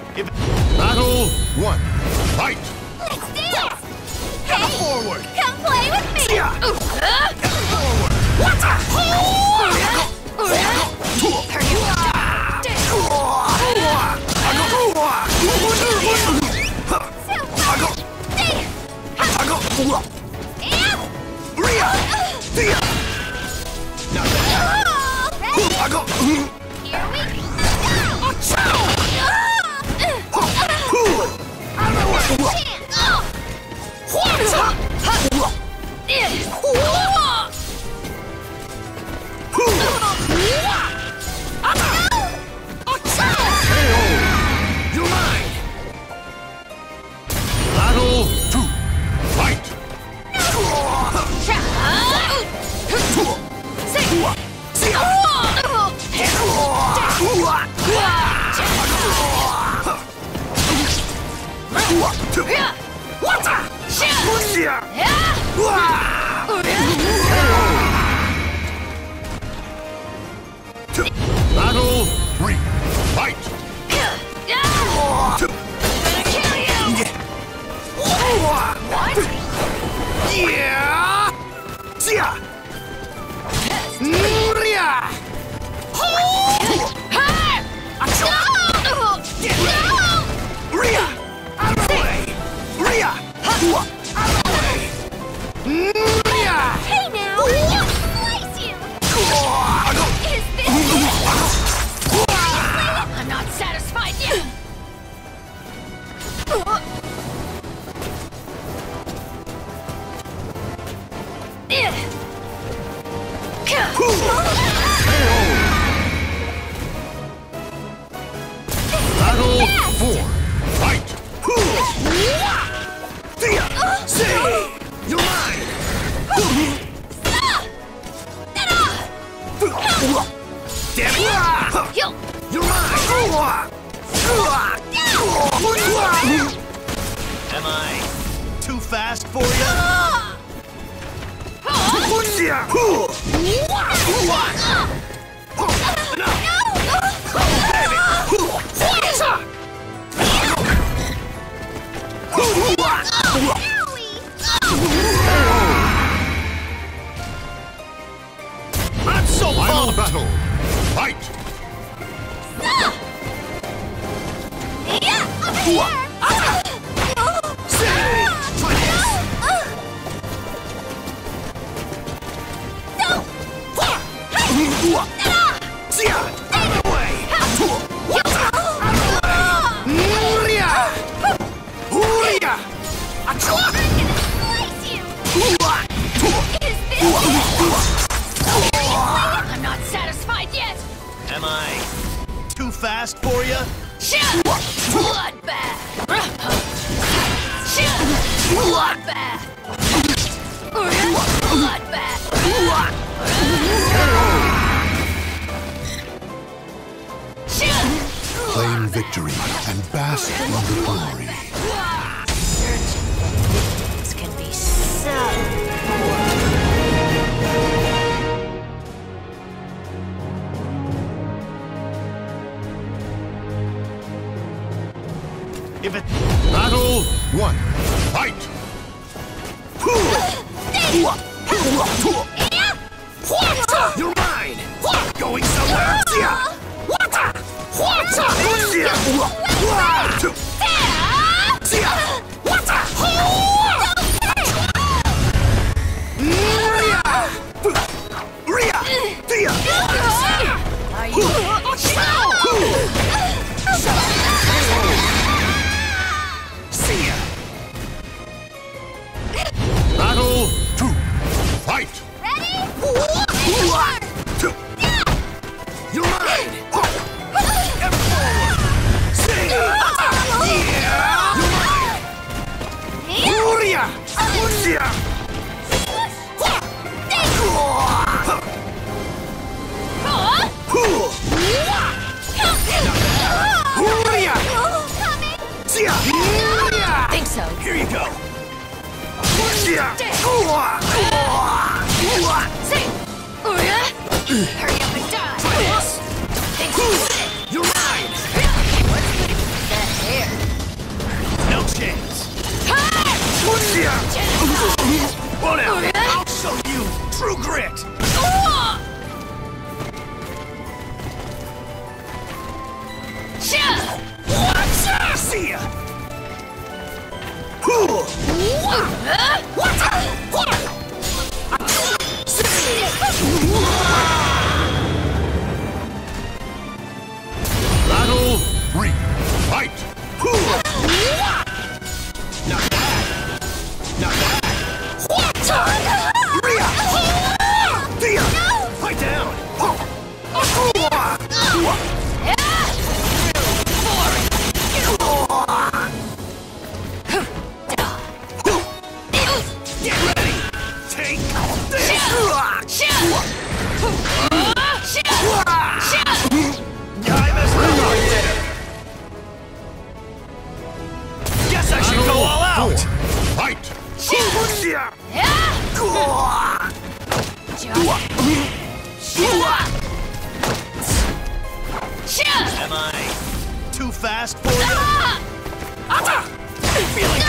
Battle 1. Fight! Let's dance! Come Hey! forward! Come play with me! Forward! What the? You're mine! Battle 2. Fight! Battle 3. Fight! Hey now! Slice you! Is this it? I'm not satisfied yet! Battle 4. Fight! You're mine! Damn it! You're mine! Am I too fast for you? Not so final battle! Fight! I'm not satisfied yet! Am I too fast for you? Bloodbath! Bloodbath! Bloodbath! Claim victory and bask in the glory. This can be so boring. If it Battle 1. Fight! You're mine! Going somewhere! Battle 2. Fight! You're mine! Ever forward! Sing! Yeah! You're mine! Furia! Furia! Furia! Think so. Here you go! Hurry up and die! You're mine! What's with the Battle 3. Fight! Not bad. Not bad. Fight down. Get ready. Take this. I messed up right there. Guess I should go all out. 4. Fight! Am I too fast for you? Feeling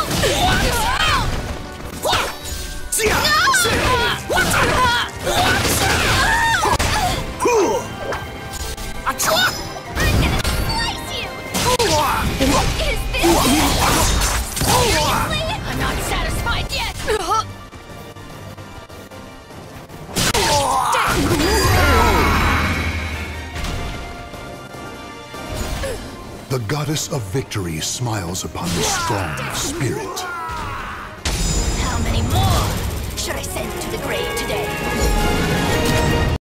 I'm not satisfied yet! The goddess of victory smiles upon the strong spirit.